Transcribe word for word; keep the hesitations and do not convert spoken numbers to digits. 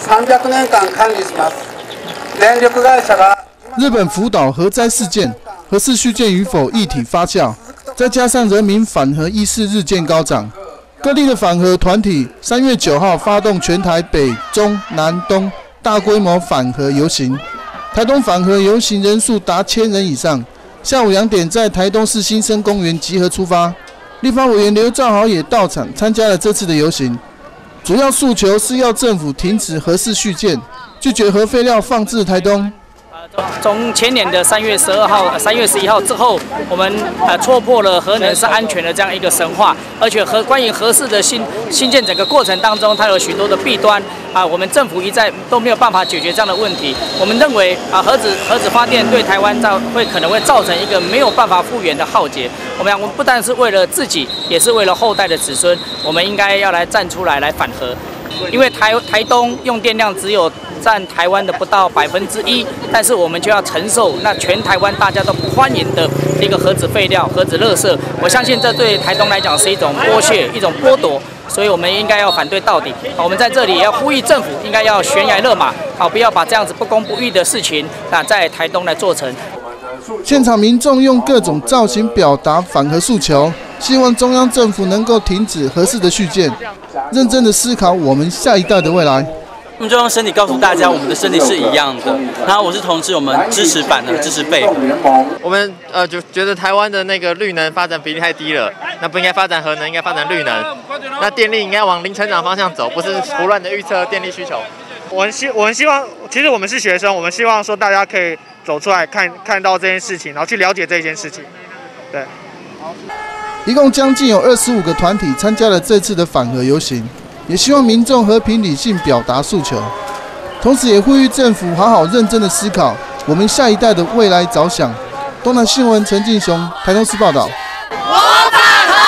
さんびゃくねんかん管理します。電力会社が日本福岛核灾事件，核四续建与否议题发酵，再加上人民反核意识日渐高涨，各地的反核团体三月九号发动全台北、中、南、东大规模反核游行。台东反核游行人数达千人以上，下午两点在台东市新生公园集合出发。立法委员刘兆豪也到场参加了这次的游行，主要诉求是要政府停止核四续建，拒绝核废料放置台东。 从前年的三月十二号、三月十一号之后，我们呃戳破了核能是安全的这样一个神话，而且核关于核四的新新建整个过程当中，它有许多的弊端啊，我们政府一再都没有办法解决这样的问题。我们认为啊，核子核子发电对台湾造会可能会造成一个没有办法复原的浩劫。我们讲，我们不但是为了自己，也是为了后代的子孙，我们应该要来站出来来反核。因为台台东用电量只有占台湾的不到百分之一，但是我们就要承受那全台湾大家都不欢迎的一个核子废料、核子垃圾。我相信这对台东来讲是一种剥削、一种剥夺，所以我们应该要反对到底。我们在这里也要呼吁政府应该要悬崖勒马，好，不要把这样子不公不义的事情啊在台东来做成。 现场民众用各种造型表达反核诉求，希望中央政府能够停止核四的续建，认真的思考我们下一代的未来。 我们就用身体告诉大家，我们的身体是一样的。然后我是同志，我们支持反核，支持废核。 我们呃就觉得台湾的那个绿能发展比例太低了，那不应该发展核能，应该发展绿能。那电力应该往零成长方向走，不是胡乱的预测电力需求。 我们希我们希望，其实我们是学生，我们希望说大家可以走出来看看到这件事情，然后去了解这件事情。对。 一共将近有二十五个团体参加了这次的反核游行，也希望民众和平理性表达诉求，同时也呼吁政府好好认真的思考我们下一代的未来着想。东南新闻陈进雄，台东市报道。 我反核。